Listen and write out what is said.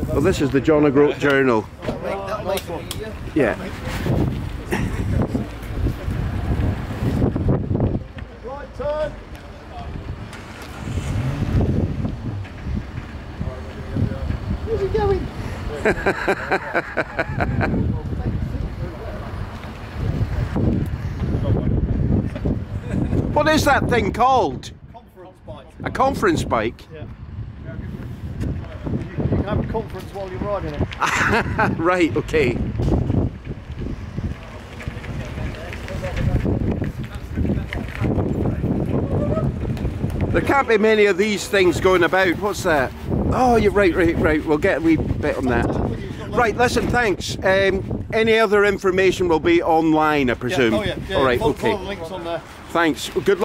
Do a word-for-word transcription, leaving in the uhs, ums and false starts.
Well, this is the John O'Groat Journal. Yeah. Right turn. Where's he going? What is that thing called? Conference bike. A conference bike? Yeah. You, you can have a conference while you're riding it. Right, okay. There can't be many of these things going about. What's that? Oh, you're right, right, right. We'll get a wee bit on that. Right, listen, thanks. Um, any other information will be online, I presume. Yeah, oh yeah, yeah. All right, follow, okay. follow the links on there. Thanks. Good luck.